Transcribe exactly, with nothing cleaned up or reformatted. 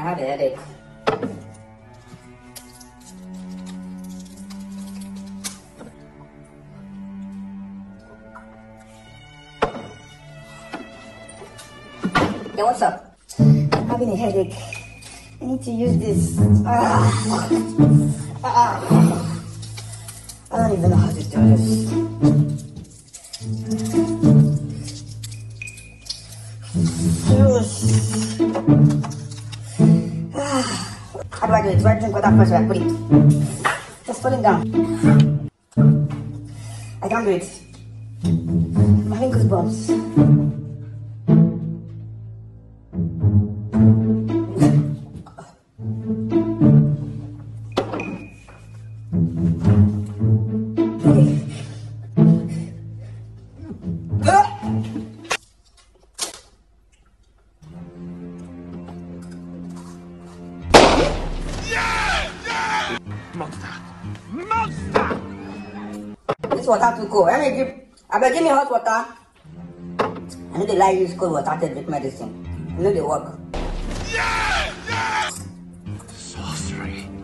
have a headache. Yeah, what's up? I'm having a headache. I need to use this. Ah. Ah. I don't even know how to do this. Ah. How do I do it? Do I drink water first or I put it? Just falling down. I can't do it. I'm having goosebumps. Monster! Monster! This water too cold. I mean, give, I beg, give me hot water. I know they like use cold water to drink medicine. I know they work. Yeah! Yeah! Sorcery.